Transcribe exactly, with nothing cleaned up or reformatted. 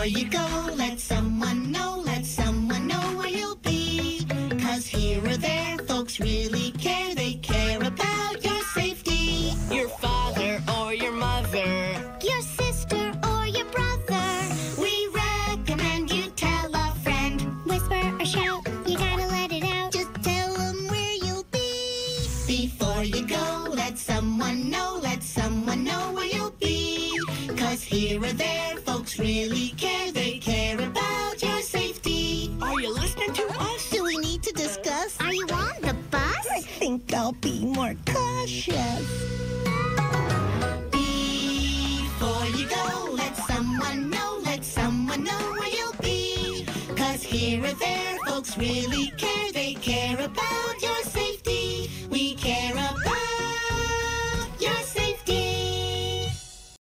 Before you go, let someone know, let someone know where you'll be. 'Cause here or there, folks really care, they care about your safety. Your father or your mother, your sister or your brother. We recommend you tell a friend. Whisper or shout, you gotta let it out. Just tell them where you'll be. Before you go, let someone know, let someone know where you'll be. 'Cause here or there, folks really care, they care about your safety. are you listening to us? Do we need to discuss? Are you on the bus? I think I'll be more cautious. Before you go, let someone know, let someone know where you'll be. 'Cause here or there, folks really care, they care about your